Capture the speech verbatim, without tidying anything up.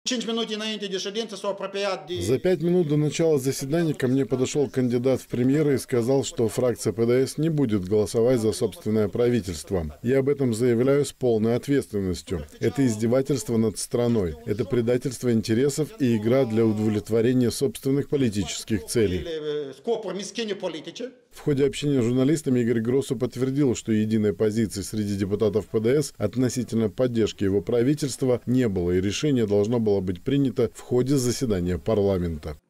За пять минут до начала заседания ко мне подошел кандидат в премьеры и сказал, что фракция ПДС не будет голосовать за собственное правительство. Я об этом заявляю с полной ответственностью. Это издевательство над страной. Это предательство интересов и игра для удовлетворения собственных политических целей. В ходе общения с журналистами Игорь Гроссу подтвердил, что единой позиции среди депутатов ПДС относительно поддержки его правительства не было, и решение должно было быть принято в ходе заседания парламента.